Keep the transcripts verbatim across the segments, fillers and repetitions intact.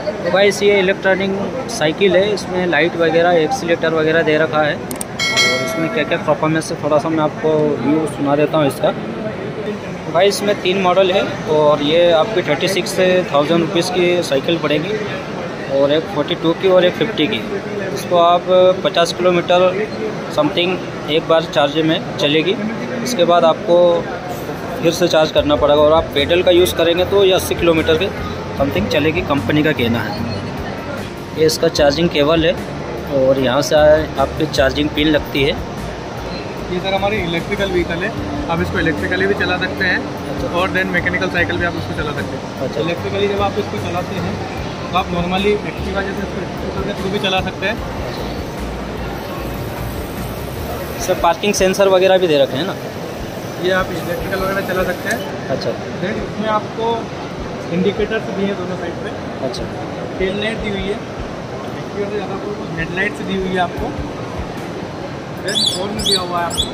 तो भाई ये इलेक्ट्रॉनिक साइकिल है, इसमें लाइट वगैरह एक्सीलेटर वगैरह दे रखा है और इसमें क्या क्या परफॉर्मेंस है थोड़ा सा मैं आपको व्यू सुना देता हूँ इसका। तो भाई इसमें तीन मॉडल है और ये आपकी थर्टी सिक्स थाउजेंड रुपीज़ की साइकिल पड़ेगी और एक फोर्टी टू की और एक फिफ्टी की। इसको आप पचास किलोमीटर समथिंग एक बार चार्ज में चलेगी, इसके बाद आपको फिर से चार्ज करना पड़ेगा और आप पेडल का यूज़ करेंगे तो ये अस्सी किलोमीटर के समथिंग चलेगी, कंपनी का कहना है। ये इसका चार्जिंग केबल है और यहाँ से आपकी चार्जिंग पिन लगती है। ये सर हमारी इलेक्ट्रिकल व्हीकल है, आप इसको इलेक्ट्रिकली भी चला सकते हैं अच्छा। और देन मैकेनिकल साइकिल भी आप इसको चला सकते हैं। अच्छा। इलेक्ट्रिकली जब आप इसको चलाते हैं तो आप नॉर्मली एक्टिवा जैसे इसको के थ्रू भी चला सकते हैं। सर पार्किंग सेंसर वगैरह भी दे रखे हैं ना, ये आप इलेक्ट्रिकल वगैरह चला सकते हैं। अच्छा। देन इसमें आपको इंडिकेटर्स भी हैं दोनों साइड पे। अच्छा। टेल लाइट दी हुई है, एक्टिवा से ज़्यादा आपको हेडलाइट्स दी हुई है आपको। देन हॉर्न दिया हुआ है आपको।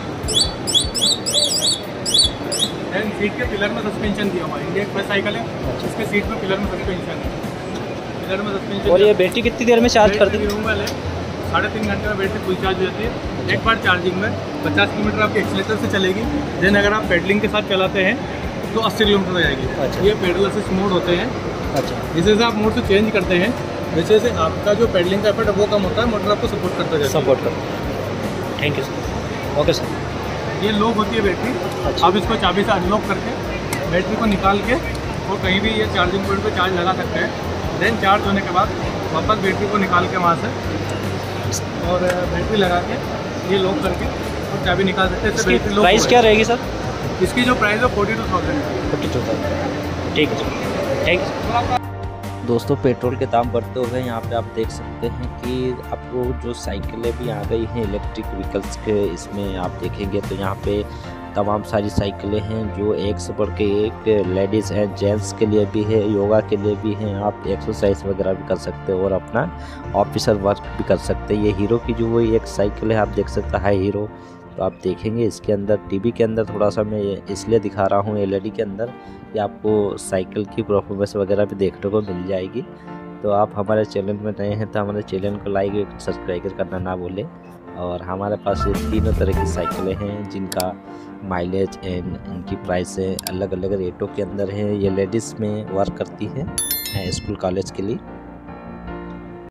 देन सीट के पिलर में सस्पेंशन दिया हुआ है, इंडिया एक्सप्रेस साइकिल है। अच्छा। इसके सीट में पिलर में सस्पेंशन है, पिलर में सस्पेंशन। और ये बैटरी कितनी देर में चार्ज करती है? रिमूवेबल है, साढ़े तीन घंटे में बैटरी फुल चार्ज हो जाती है। एक बार चार्जिंग में पचास किलोमीटर आपके एक्सीलेटर से चलेगी। देन अगर आप पेडलिंग के साथ चलाते हैं तो अस्सी किलोमीटर हो जाएगी। अच्छा। ये पेडल असिस्ट मोड होते हैं। अच्छा। जिस जैसे आप मोड से चेंज करते हैं वैसे से आपका जो पेडलिंग का एफर्ट है वो कम होता है, मोटर आपको सपोर्ट करता है। सपोर्ट करता है। Thank you sir. Okay sir. ये लॉक होती है बैटरी। अच्छा। आप इसको चाबी से अनलॉक करके बैटरी को निकाल के और कहीं भी ये चार्जिंग पॉइंट पर चार्ज लगा सकते हैं। देन चार्ज होने के बाद वापस बैटरी को निकाल के वहाँ से और बैटरी लगा के ये लॉक करके और चाबी निकाल सकते हैं। इसकी प्राइस क्या रहेगी सर? इसकी जो प्राइस है फोर्टी टू थाउजेंड है। फोर्टी टू थाउजेंड ठीक है सर, थैंक यू। दोस्तों पेट्रोल के दाम बढ़ते हुए यहाँ पे आप देख सकते हैं कि आपको जो साइकिलें भी आ गई हैं इलेक्ट्रिक व्हीकल्स के, इसमें आप देखेंगे तो यहाँ पे तमाम सारी साइकिलें हैं जो एक से बढ़ के एक लेडीज़ एंड जेंट्स के लिए भी है, योगा के लिए भी हैं, आप एक्सरसाइज वगैरह भी कर सकते हो और अपना ऑफिसर वर्क भी कर सकते हैं। ये हीरो की जो वो एक साइकिल है आप देख सकते हैं, हाई हीरो। तो आप देखेंगे इसके अंदर टीवी के अंदर थोड़ा सा मैं इसलिए दिखा रहा हूँ एलईडी के अंदर कि आपको साइकिल की परफॉर्मेंस वगैरह भी देखने को मिल जाएगी। तो आप हमारे चैनल में नए हैं तो हमारे चैनल को लाइक सब्सक्राइब करना ना भूलें। और हमारे पास ये तीनों तरह की साइकिलें हैं जिनका माइलेज एंड इनकी प्राइसें अलग अलग रेटों के अंदर है। ये लेडीज़ में वर्क करती है स्कूल कॉलेज के लिए।